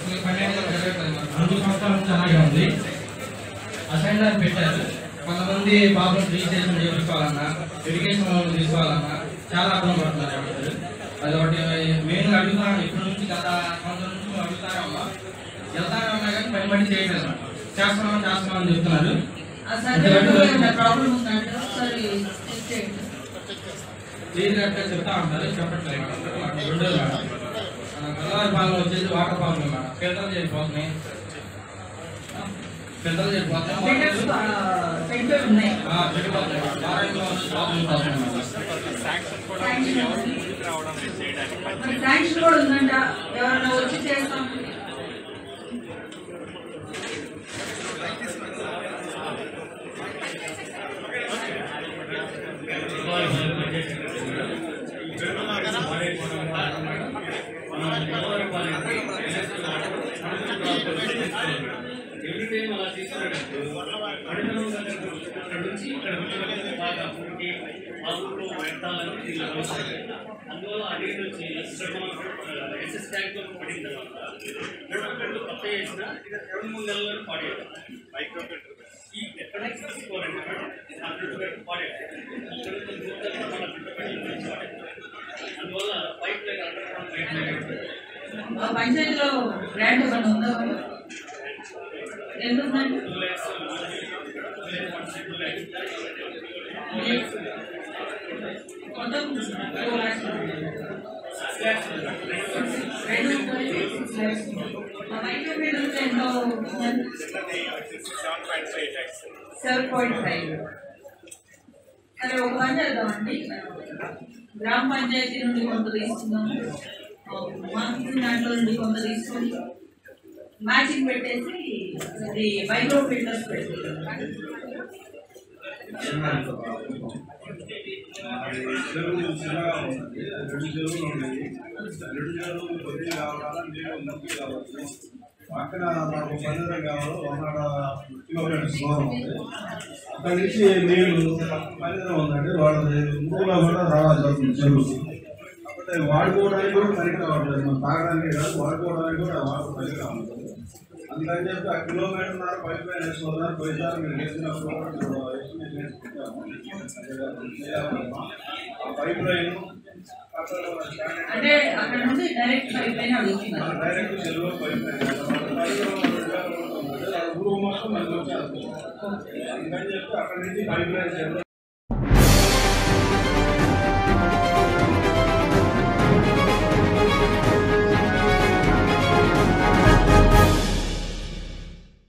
సంవత్సరాల నుంచి అలాగే ఉంది. అసైన్మెంట్ పెట్టారు. కొంతమంది బాబులు రిజిస్ట్రేషన్ చేయించుకోవాలన్నా, ఎడ్యుకేషన్ లోన్ తీసుకోవాలన్నా చాలా అర్థం పడుతున్నారు. అది ఒకటి మెయిన్గా అడుగుతున్నాను. ఇప్పటి నుంచి గత సంవత్సరం నుంచి మేము అడుగుతానే ఉన్నాం. వెళ్తానే ఉన్నా కానీ పని బట్టి చేయట్లేదు. చేస్తున్నామని చెప్తున్నారు. చెప్తా ఉంటారు, చెప్పట్లేదు. 2 రోజులు గోదావరి పాలన వచ్చేసి వాటర్ ప్రాబ్లం మేడం. ఫిల్టర్ చేసిపోతున్నాయి. శాంక్షన్ కూడా ఉందంట, ఎవరైనా వచ్చి చేస్తాం. ఎవ్రీటైం అలా తీసుకునేటప్పుడు నుంచి ఇక్కడ బాగా ఊరికి ఆ ఊళ్ళో పెట్టాలని దీనిలో అవసరం. అందువల్ల అడిగి వచ్చి ఎస్ఎస్ ట్యాంక్లో పడిన తర్వాత 2 కొత్త వేసిన 2-3 నెలల్లో పాడేది. ఈ ఎక్కడైనా తీసుకోవాలంటే పాడేది. అందువల్ల pipe line underground pipe line పంచాయతీలో గ్రాంట్ ఏమైనా ఉందా? ఎందుకంటే ఎంతో 7.5. సరే, ఒక పని చేద్దామండి. గ్రామ పంచాయతీ నుండి కొంత తీసుకుందాము, మార్కెటింగ్ దాంట్లో నుండి కొంత తీసుకొని మ్యాచింగ్ పెట్టేసి అది మైక్రో ఫిల్టర్స్ పెట్టేది. అక్కడ మాకు పరిసరం కావాలి. 100 కిలోమీటర్స్ దూరం ఉంది. అక్కడి నుంచి నీళ్ళు పరిసరం ఉందండి. వాళ్ళది ఊళ్ళో కూడా రావాలి జరుగుతుంది చెరువు. కాకపోతే వాడుకోవడానికి కూడా పనికి రావట్లేదు. మనం తాగడానికి కాదు, వాడుకోవడానికి కూడా వాటర్ పనికి రావట్లేదు. అందుకని చెప్పి ఆ 1.5 కిలోమీటర్ పైప్ లైన్ వేసుకున్నారు. పోయిసారి మీరు వేసినప్పుడు ఎస్టిమేషన్ వేసుకుంటాము. ఆ పైప్ లైన్ అంటే అక్కడ నుండి డైరెక్ట్ పైప్ లైన్ అడుగుతున్నారు. డైరెక్ట్ చెరువు పైప్ లైన్ ఊరు మొత్తం మనకు వచ్చేస్తుంది. అందుకని చెప్పి అక్కడి నుంచి పైప్ లైన్